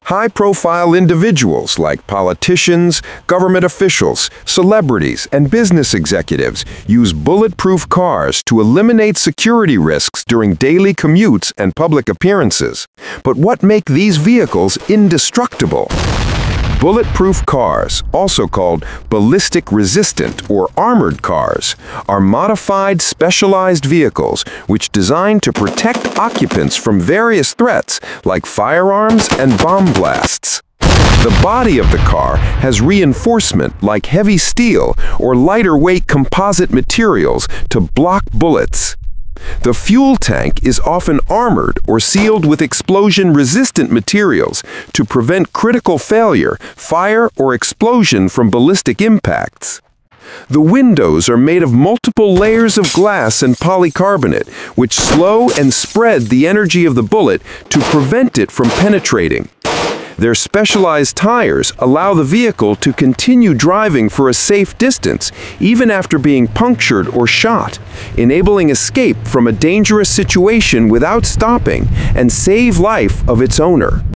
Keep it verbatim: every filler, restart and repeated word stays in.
High-profile individuals like politicians, government officials, celebrities, and business executives use bulletproof cars to eliminate security risks during daily commutes and public appearances. But what makes these vehicles indestructible? Bulletproof cars, also called ballistic-resistant or armored cars, are modified, specialized vehicles which are designed to protect occupants from various threats like firearms and bomb blasts. The body of the car has reinforcement like heavy steel or lighter-weight composite materials to block bullets. The fuel tank is often armored or sealed with explosion-resistant materials to prevent critical failure, fire, or explosion from ballistic impacts. The windows are made of multiple layers of glass and polycarbonate, which slow and spread the energy of the bullet to prevent it from penetrating. Their specialized tires allow the vehicle to continue driving for a safe distance, even after being punctured or shot, enabling escape from a dangerous situation without stopping and save life of its owner.